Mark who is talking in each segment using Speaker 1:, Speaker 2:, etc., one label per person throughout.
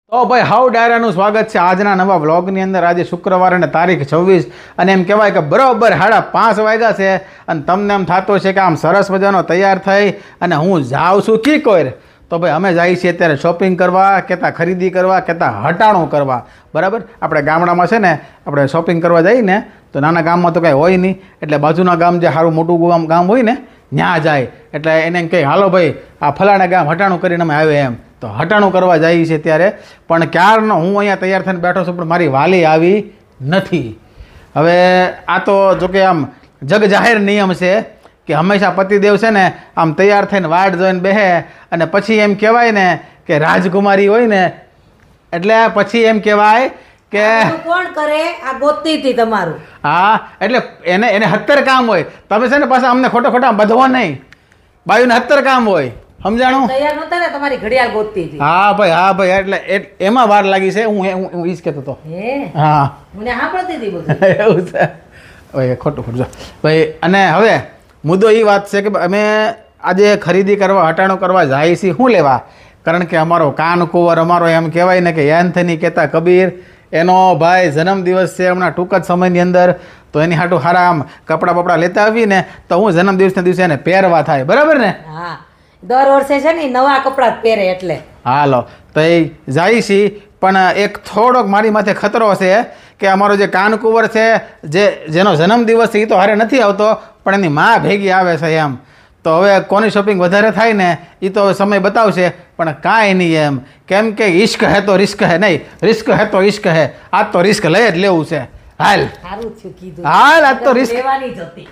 Speaker 1: તો ભાઈ હાઉ ડાયરાનું સ્વાગત છે આજના નવા વ્લોગની અંદર. આજે શુક્રવાર અને તારીખ 26 અને એમ કહેવાય કે બરાબર 5:30 વાગ્યા છે અને તમને એમ થતું છે કે આમ સરસ મજાનો તૈયાર થઈ અને હું જાઉં છું કી કોર. તો ભાઈ અમે જઈએ છીએ અત્યારે શોપિંગ કરવા, કહેતા ખરીદી કરવા, કહેતા હટાણું કરવા. બરાબર, આપણે ગામડામાં છે ને આપણે શોપિંગ કરવા જઈએ ને તો નાના ગામમાં તો કાંઈ હોય નહીં, એટલે બાજુના ગામ જે સારું મોટું ગામ હોય ને ત્યાં જાય એટલે એને એમ કહે હાલો ભાઈ આ ફલાણા ગામ હટાણું કરીને અમે આવે એમ. તો હટાણું કરવા જઈએ છીએ ત્યારે પણ ક્યારનો હું અહીંયા તૈયાર થઈને બેઠો છું પણ મારી વાલી આવી નથી. હવે આ તો જોકે આમ જગ જાહેર નિયમ છે કે હંમેશા પતિદેવ છે ને આમ તૈયાર થઈને વાટ જોઈને બેહે અને પછી એમ કહેવાય ને કે રાજકુમારી હોય ને એટલે પછી એમ કહેવાય કે
Speaker 2: કોણ કરે આ ગોતતી હતી તમારું.
Speaker 1: હા, એટલે એને 70 કામ હોય. તમે છે ને પાછા અમને ખોટા બધવા નહીં, બાયુને 70 કામ હોય. સમજાણું?
Speaker 2: તૈયાર નહોતા ને તમારી ઘડિયાળ ગોતતી હતી.
Speaker 1: હા ભાઈ એટલે એમાં વાર લાગી છે. હું ઈ જ કહેતો હતો. હા,
Speaker 2: મને સાંભળતી હતી બધું.
Speaker 1: એવું છે ભાઈ, ખોટું જો ભાઈ. અને હવે મુદ્દો એ વાત છે કે અમે આજે ખરીદી કરવા હટાણું કરવા જાય છીએ. શું લેવા? કારણ કે અમારો કાનકુંવર, અમારો એમ કહેવાય ને કે એન્થની કહેતા કબીર, એનો ભાઈ જન્મદિવસ છે હમણાં ટૂંક જ સમયની અંદર. તો એની હાટું સારા આમ કપડાં બપડા લેતા આવીએ ને તો હું જન્મદિવસના દિવસે એને પહેરવા થાય. બરાબર ને?
Speaker 2: હા, દર વર્ષે છે ને નવા કપડાં જ પહેરે એટલે.
Speaker 1: હાલો તો એ જાય છે. પણ એક થોડોક મારી માથે ખતરો છે કે અમારો જે કાનકુંવર છે જેનો જન્મદિવસ છે એ તો હારે નથી આવતો પણ એની માં ભેગી આવે છે એમ. તો હવે કોની શોપિંગ વધારે થાય ને એ તો સમય બતાવશે પણ કાંઈ નહીં એમ. કેમ કે ઇશ્ક હે તો રિસ્ક હે નહીં, રિસ્ક હે તો ઇશ્ક હે. આજ તો રિસ્ક લઈ જ લેવું છે. હાલ
Speaker 2: સારું થયું કીધું.
Speaker 1: હાલ આજ તો રિસ્ક
Speaker 2: લેવાની જ હતી.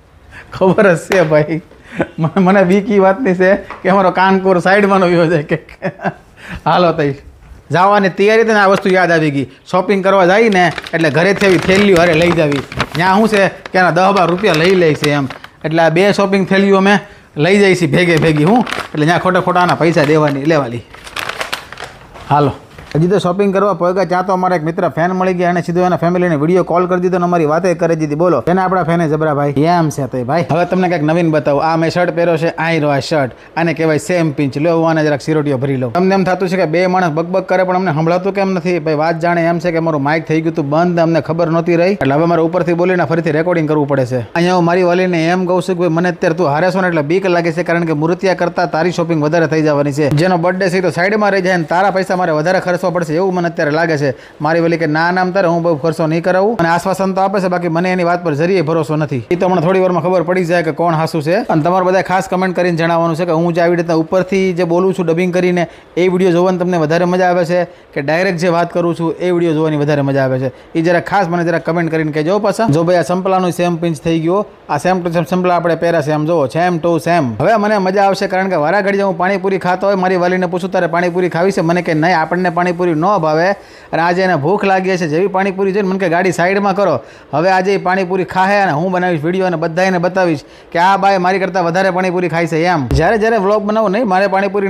Speaker 1: ખબર જ છે ભાઈ. મને બીક એ વાતની છે કે અમારો કાનકુંવર સાઈડમાં નો વ્યો છે કે હાલો તઈ જવાની તૈયારી ને આ વસ્તુ યાદ આવી ગઈ. શોપિંગ કરવા જાય ને એટલે ઘરેથી આવી થેલીઓ હારે લઈ જાવી. ત્યાં શું છે કે એના 10-12 રૂપિયા લઈ લે છે એમ. એટલે આ 2 શોપિંગ થેલીઓ અમે લઈ જઈએ છીએ ભેગી. હું એટલે ત્યાં ખોટાના પૈસા લેવાની. હાલો હજી તો શોપિંગ કરવા પહોંચ્યા ત્યાં તો અમારા એક મિત્ર ફેન મળી ગયા અને સીધો એના ફેમિલીને વિડીયો કોલ કરી દીધો અને અમારી વાતે કરી દીધી. બોલો એને આપણા ફેને જબરા ભાઈ એમ છે. તો ભાઈ હવે તમને કંઈક નવીન બતાવું. આ મેં શર્ટ પહેર્યો છે, આ રહ્યો આ શર્ટ, આને કહેવાય સેમ પિંચ. લો આને જરાક સિરોટીઓ ભરી લો. તમને એમ થતું છે કે 2 માણસ બકબક કરે પણ અમને સંભળાતું કેમ નથી? ભાઈ વાત જાણે એમ છે કે મારું માઇક થઈ ગયું હતું બંધ, અમને ખબર નહોતી રહી એટલે હવે મારે ઉપરથી બોલીને ફરીથી રેકોર્ડિંગ કરવું પડે છે. અહીંયા હું મારી વાલીને એમ કહું છું કે મને અત્યારે તું હારે છો ને એટલે બીક લાગે છે કારણ કે મૂર્તિયા કરતાં તારી શોપિંગ વધારે થઈ જવાની છે. જેનો બર્થડે છે તો સાઈડમાં રહી જાય ને તારા પૈસા મારે વધારે ખર્ચવા પડશે એવું મને અત્યારે લાગે છે. મારી વલી કે ના નામ તારે હું બહુ ખર્ચો નહીં કરાવું અને આશ્વાસન તો આપે છે બાકી મને એની વાત પર જરીએ ભરોસો નથી. એ તો મને થોડી વારમાં ખબર પડી જાય કે કોણ હાસું છે. અને તમારે બધા ખાસ કમેન્ટ કરીને જણાવવાનું છે કે હું જે આવી રીતના ઉપરથી જે બોલું છું ડબિંગ કરીને એ વિડીયો જોવાની તમને વધારે મજા આવે છે કે ડાયરેક્ટ જે વાત કરું છું એ વિડીયો જોવાની વધારે મજા આવે છે. એ જરા ખાસ મને જરા કમેન્ટ કરીને કહેજો પાછા. જો ભાઈ આ સંપલાનું સેમ પિંચ થઈ ગયો, આ સેમ ટુ સેમ સંપલા આપણે પહેર્યા છે આમ જોવો સેમ ટુ સેમ. હવે મને મજા આવશે કારણ કે વારા ઘડી હું પાણીપુરી ખાતો હોય મારી વાલીને પૂછું તારે પાણીપુરી ખાવી છે? મને કે નહીં આપણને પાણીપુરી ન ભાવે અને આજે એને ભૂખ લાગી છે. જેવી પાણીપુરી જોઈને મને કે ગાડી સાઈડમાં કરો. હવે આજે એ પાણીપુરી ખાહે અને હું બનાવીશ વિડીયો અને બધાને બતાવીશ કે આ બાઈ મારી કરતાં વધારે પાણીપુરી ખાય છે એમ. જ્યારે વ્લોગ બનાવો નહીં મારે પાણીપુરી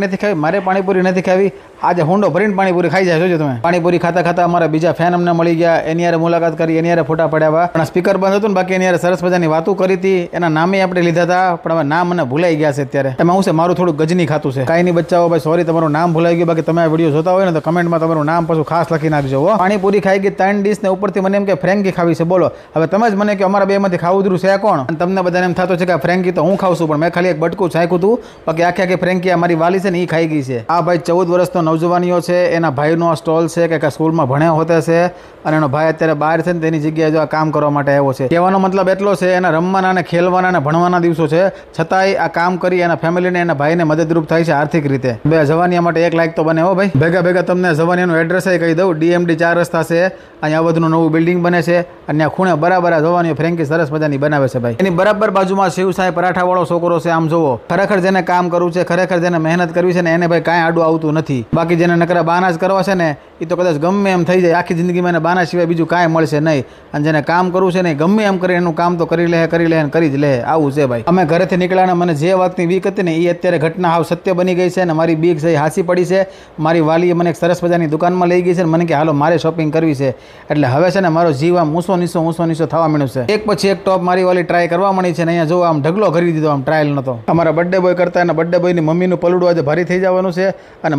Speaker 1: નથી ખાવી, આજે હુંડો ભરીને પાણીપુરી ખાઈ જાય. જોજો તમે પાણીપુરી ખાતા અમારા બીજા ફેન અમને મળી ગયા, એની યારે મુલાકાત કરી, એની યારે ફોટા પડ્યા. પણ સ્પીકર બંધ હતું ને બાકી એની યારે સરસ મજાની વાતો કરી હતી. એના નામે આપણે લીધા હતા પણ હવે નામ મને ભૂલાઈ ગયા છે અત્યારે. એમાં શું છે મારું થોડું ગજની ખાતું છે. કાંઈ નહીં બચ્ચાઓ ભાઈ, સોરી તમારું નામ ભૂલાઈ ગયું. બાકી તમે આ વિડીયો જોતા હોય ને તો કમેન્ટમાં તમારું નામ પાછું ખાસ લખી નાખજો. પાણીપુરી ખાઈ ગઈ 3 ડીશ ને ઉપરથી મને એમ કે ફ્રેન્કી ખાવી છે. બોલો હવે તમે જ મને કે અમારા બેમાંથી ખાવું દૂર છે કોણ? અને તમને બધાને એમ થતું છે કે ફ્રેન્કી તો હું ખાઉં છું પણ મેં ખાલી એક બટકું ચાખ્યું હતું. બાકી આખી ફ્રેન્કી અમારી વાલી છે ને એ ખાઈ ગઈ છે. આ ભાઈ 14 વર્ષનો નવજવાનીઓ છે, એના ભાઈનો આ સ્ટોલ છે કે સ્કૂલમાં ભણ્યો હોતે છે અને એનો ભાઈ અત્યારે બહાર છે ને તેની જગ્યાએ જો આ કામ કરવા માટે આવ્યો છે. કહેવાનો મતલબ એટલો છે એના રમવાના અને ખેલવાના અને ભણવાના દિવસો છે છતાંય આ કામ કરી એના ફેમિલીને એના ભાઈને મદદરૂપ થાય છે આર્થિક રીતે. બે જવાનિયા માટે એક લાઈક તો બને હો ભાઈ. ભેગા તમને જવાનિયાનું એડ્રેસ કહી દઉં. DMD 4 રસ્તા છે. અહીંયા વધુનું નવું બિલ્ડિંગ બને છે અને ત્યાં ખૂણે બરાબર આ જવાની ફ્રેન્કી સરસ મજાની બનાવે છે ભાઈ. એની બરાબર બાજુમાં શિવસાઈ પરાઠાવાળો છોકરો છે આમ જોવો. ખરેખર જેને કામ કરવું છે, ખરેખર જેને મહેનત કરવી છે ને એને ભાઈ કાંઈ આડું આવતું નથી. બાકી જેને નકરા બાના જ કરવા છે ને એ તો કદાચ ગમે એમ થઈ જાય. આખી જિંદગીમાં એને બાના સિવાય બીજું કાંઈ મળશે નહીં. અને જેને કામ કરવું છે ને ગમે એમ કરી એનું કામ તો કરી લે અને કરી જ લે. આવું છે ભાઈ. અમે ઘરેથી નીકળ્યા ને મને જે વાતની બીક હતી ને એ અત્યારે ઘટના હાવ સત્ય બની ગઈ છે અને મારી બીક છે હાસી પડી છે. મારી વાલીએ મને એક સરસ મજાની દુકાનમાં લઈ ગઈ છે મને કે હાલો મારે શોપિંગ કરવી છે. એટલે હવે છે ને મારો જીવ આમ ઊંસો નીસો થવા માંડ્યો છે. એક પછી એક ટોપ મારી વાલી ટ્રાય કરવા મળી છે ને અહીંયા જો આમ ઢગલો કરી દીધો આમ ટ્રાયલ નતો. અમારા બર્થડે બોય કરતા એના બર્થડે બોયની મમ્મીનું પલડું આજે ભારી થઈ જવાનું છે અને મારું ખિસ્સો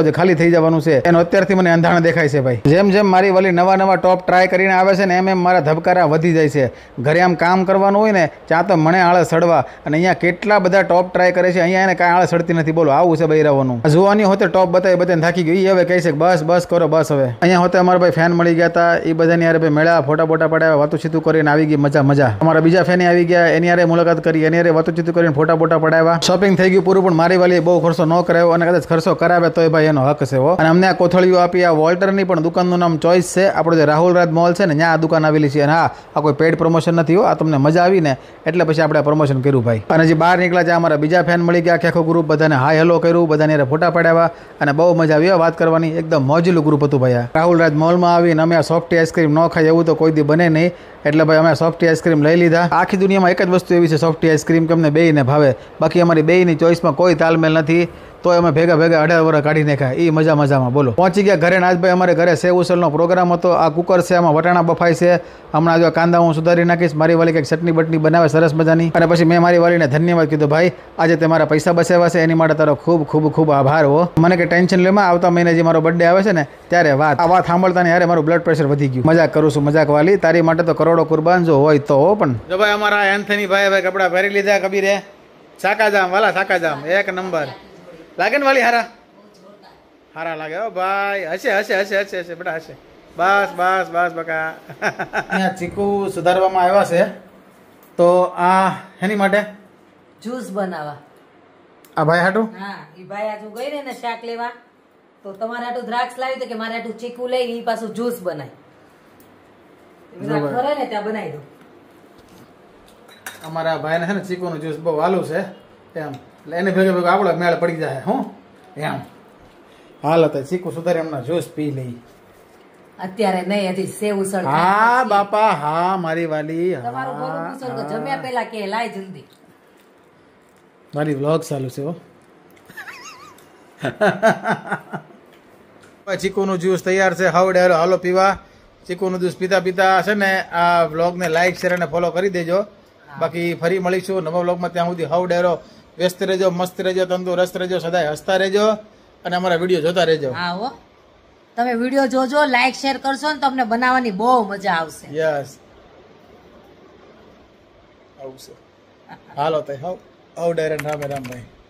Speaker 1: જે ખાલી થઈ જવાનું છે એનો અત્યારથી મને અંધાણ દેખાય છે ભાઈ. જેમ જેમ મારી વલી નવા નવા ટોપ ટ્રાય કરીને આવે છે ને એમ મારા ધબકારા વધી જાય છે. ઘરે આમ કામ કરવાનું હોય ને ત્યાં તો મને આળસ સડવા, અને અહીંયા કેટલા બધા ટોપ ટ્રાય કરે છે, અહીંયા એને કાંઈ આળસ સડતી નથી. બોલો આવું છે બૈરાઓનું. જોવાની હોતે ટોપ બતાવી બતાવીને થાકી ગયું. એ હવે કહે છે બસ બસ કરો બસ હવે. અહીંયા હોતે અમારા ભાઈ ફેન મળી ગયા હતા, એ બધાની યાર ભાઈ મેળા ફોટા બોટા પડાવ્યા, વાતું કરીને આવી ગઈ મજા મજા. અમારા બીજા ફેન આવી ગયા, એની યારે મુલાકાત કરી, એની યારે વાતું કરીને ફોટા બોટા પડાવ્યા. શોપિંગ થઈ ગયું પૂરું, પણ મારી વાલી બહુ ખર્ચો ન કરાવ્યો, અને કદાચ ખર્ચો કરાવે તો ભાઈ એનો હક છે હો. અને અમને આ કોથળીઓ આપી. આ વોલ્ટરની પણ દુકાનનું નામ ચોઈસ છે. આપણો જે રાહુલ રાજ મોલ છે ને ત્યાં આ દુકાન આવેલી છે. અને હા, આ કોઈ પેડ પ્રમોશન નથી હો, આ તમને મજા આવી ને એટલે પછી આપણે પ્રમોશન કર્યું ભાઈ. અને જે બહાર નીકળ્યા છે અમારા બીજા ફેન મળી ગયા, આખો ગ્રુપ, બધાને હાય હેલો કર્યું, બધાને ફોટા પડાવ્યા અને બહુ મજા આવી વાત કરવાની. એકદમ મોજીલું ગ્રુપ હતું ભાઈ. રાહુલ રાજ મોલમાં આવીને અમે આ સોફ્ટી આઈસ્ક્રીમ ન ખાઈ એવું તો કોઈ દી બને નહીં, એટલે ભાઈ અમે સોફ્ટી આઈસ્ક્રીમ લઈ લીધા. આખી દુનિયામાં એક જ વસ્તુ એવી છે સોફ્ટી આઈસ્ક્રીમ કે અમને બેયને ભાવે, બાકી અમારી બેયની ચોઈસમાં કોઈ તાલમેલ નથી. તો અમે ભેગા 18 વર્ષ કાઢી નાખ્યા. એ મજામાં બોલો. પહોંચી ગયા ઘરે. આજ ભાઈ અમારે ઘરે સેવ ઉસલનો પ્રોગ્રામ હતો. આ કુકર છે, આમાં વટાણા બફાય છે. હમણાં જો કાંદા હું સુધારી નાખીશ. મારી વાલી કંઈક ચટણી બટની બનાવે સરસ મજાની. અને પછી મેં મારી વાલીને ધન્યવાદ કીધું, ભાઈ આજે તે મારા પૈસા બચાવ્યા છે એની માટે તારો ખૂબ આભાર હો. મને કે ટેન્શન લેમાં, આવતા મહિને જે મારો બર્થડે આવે છે ને ત્યારે આ વાત સાંભળતા ને યારે મારું બ્લડ પ્રેશર વધી ગયું. મજાક કરું છું મજાક વાલી, તારી માટે તો કરોડો કુરબાન જો હોય તો હો. પણ જો ભાઈ અમારા એન્થની ભાઈ કપડા પહેરી લીધા. કબીરે સાકાજામ વાલા, સાકાજામ એક નંબર લાગે ને વાલી. હારા લાગે હો ભાઈ. હશે બેટા હશે. બસ બકા. અહીંયા ચીકુ સુધારવામાં આવ્યા છે. તો આ એની માટે
Speaker 2: જ્યુસ બનાવવા.
Speaker 1: આ ભાઈ હાટું?
Speaker 2: હા, ઈ ભાઈ આજુ ગઈ ને શાક લેવા, તો તમારે હાટું દ્રાક્ષ લાવી તો કે મારે હાટું ચીકુ લઈ, ઈ પાછું જ્યુસ બનાય. ઘરે ને ત્યાં બનાવી દો.
Speaker 1: અમારા ભાઈને છે ને ચીકુનું જ્યુસ બહુ વાલું છે એમ, એટલે એને ભેગો આપણો મેળ પડી જાય હું એમ. હાલ હતા ચીકુ સુધારી એમના જ્યુસ પી લઈ.
Speaker 2: અત્યારે નહીં, હજી સેવ ઉસળ.
Speaker 1: હા બાપા, હા મારી વાલી.
Speaker 2: તમારું ગોરું ઉસળ તો જમ્યા પેલા કે લાય જલ્દી.
Speaker 1: મારી વ્લોગ ચાલુ છે હો. ચીકુનું જ્યુસ તૈયાર છે. હાવડે હાલો પીવા. ચીકુનું જ્યુસ પીતા છે ને આ વ્લોગને લાઈક શેર અને ફોલો કરી દેજો. બાકી ફરી મળીશું નવા વ્લોગમાં. ત્યાં સુધી હાવડેરો વ્યસ્ત રહેજો, મસ્ત રહેજો, તંદુરસ્ત રહેજો, સદાય હસતા રહેજો અને અમારા વિડીયો જોતા રહેજો.
Speaker 2: હા હો, તમે વિડીયો જોજો, લાઈક શેર કરશો ને તમને બનાવવાની બહુ મજા આવશે.
Speaker 1: યસ આવશે. હાલો તો હાવ ડાયરેક્ટ રામે રામ ભાઈ.